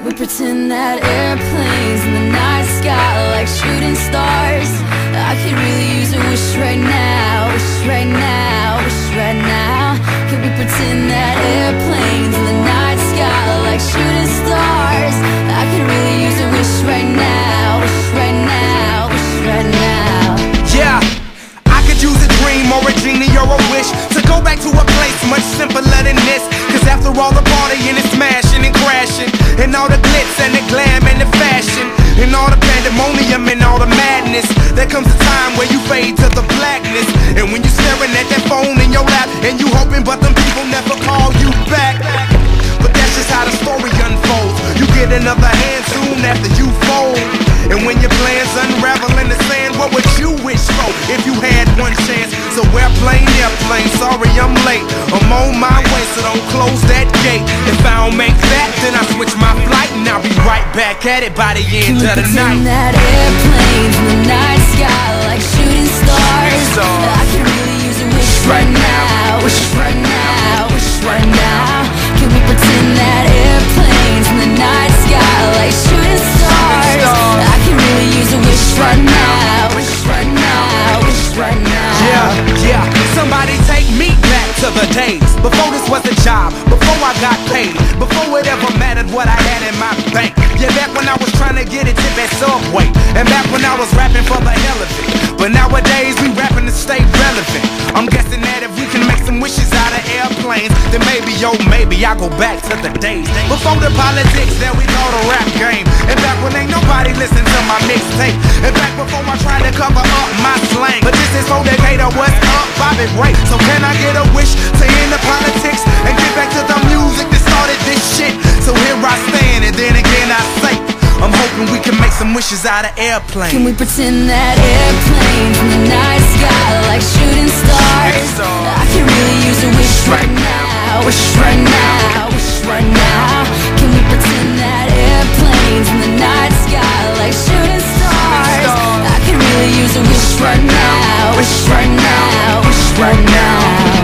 We pretend that airplanes in the night sky are like shooting stars. I could really use a wish right now, wish right now, wish right now. Can we pretend that airplanes in the night sky are like shooting stars? I could really use a wish right now, wish right now, wish right now. Yeah, I could use a dream or a genie or a wish to go back to a place much simpler than this. Cause after all the partying and smashing and crashing, and all the glitz and the glam and the fashion, and all the pandemonium and all the madness, there comes a time where you fade to the blackness. And when you staring at that phone in your lap, and you hoping but them people never call you back. But that's just how the story unfolds. You get another hand soon after you fold. And when your plans unravel in the sand, what would you wish for if you had one chance? So airplane, sorry I'm late, I'm on my way, so don't close that gate. If I don't make that, then I switch my flight, and I'll be right back at it by the end of the night. That airplanes in the night sky like shooting stars. I can really use a wish right now, wish right now, wish right now. Can we pretend that airplanes in the night sky like shooting stars? I can really use a wish right now, wish right now, wish right now. Yeah, somebody take me back to the days before this was a job, before I got paid, before it ever mattered what I had in my bank. Yeah, back when I was trying to get a tip at Subway, and back when I was rapping for the hell of it. But nowadays we rapping to stay relevant. I'm guessing that if we can make some wishes out of airplanes, then maybe, oh maybe I go back to the days before the politics that we call the rap game. And back when ain't nobody listen to my mixtape, and back before I tried to cover up my slang. But this is for Decatur, what's up, Bobby Ray? So can I get a wish to end the politics and get back to the music that started this shit? So here I stand, and then again I say, I'm hoping we can make some wishes out of airplanes. Can we pretend that airplanes in the night sky like shooting stars? I can really use a wish right now, wish right now, wish right now. Can we pretend that airplanes in the night sky like shooting stars? I can really use a wish right now, wish right now, wish right now.